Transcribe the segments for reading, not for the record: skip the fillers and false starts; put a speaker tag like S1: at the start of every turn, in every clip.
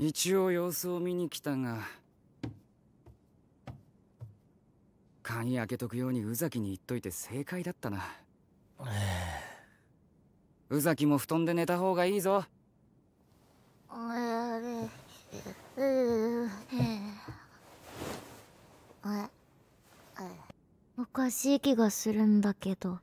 S1: 一応様子を見に来たが、鍵開けとくように宇崎に言っといて正解だったな。宇崎も布団で寝た方がいいぞ。
S2: おかしい気がするんだけど。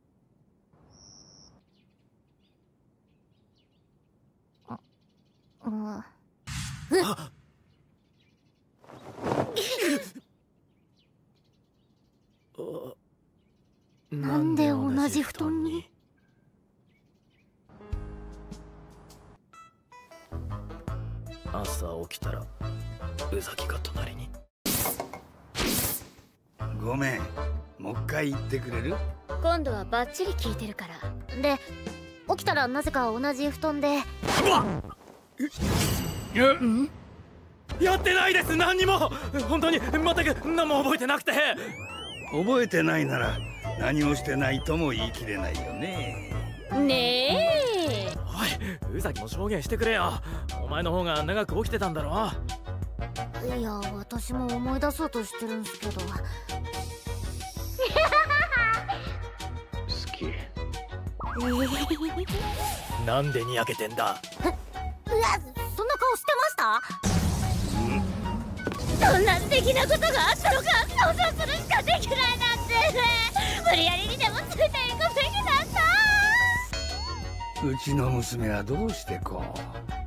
S2: なんで同じ布団に？
S3: 朝起きたら宇崎が隣に。
S4: ごめん、もう一回言ってくれる？
S2: 今度はバッチリ聞いてるから。で、起きたらなぜか同じ布団で。
S3: やってないです、何にも。本当に全く何も覚えてなくて。
S4: 覚えてないなら何もしてないとも言い切れないよね。
S2: ねえ。
S3: おい、宇崎も証言してくれよ。お前の方が長く起きてたんだろ。
S2: いや、私も思い出そうとしてるんすけど。好
S4: き。
S3: なんでにやけてんだ。
S2: うわ、そんな顔してました？そんな素敵なことがあったのか。想像するしかできないなんて。無理やりにでもついていくべきだった。
S4: うちの娘はどうしてこう。